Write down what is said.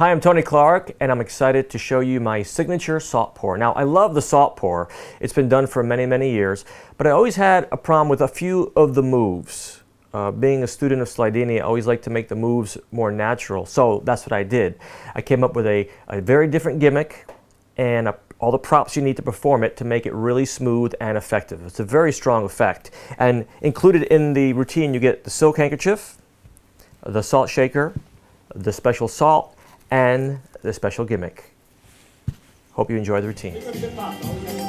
Hi, I'm Tony Clark, and I'm excited to show you my signature salt pour. Now, I love the salt pour. It's been done for many, many years, but I always had a problem with a few of the moves. Being a student of Slidini, I always like to make the moves more natural, so that's what I did. I came up with a very different gimmick and all the props you need to perform it to make it really smooth and effective. It's a very strong effect. And included in the routine, you get the silk handkerchief, the salt shaker, the special salt, and the special gimmick. Hope you enjoy the routine.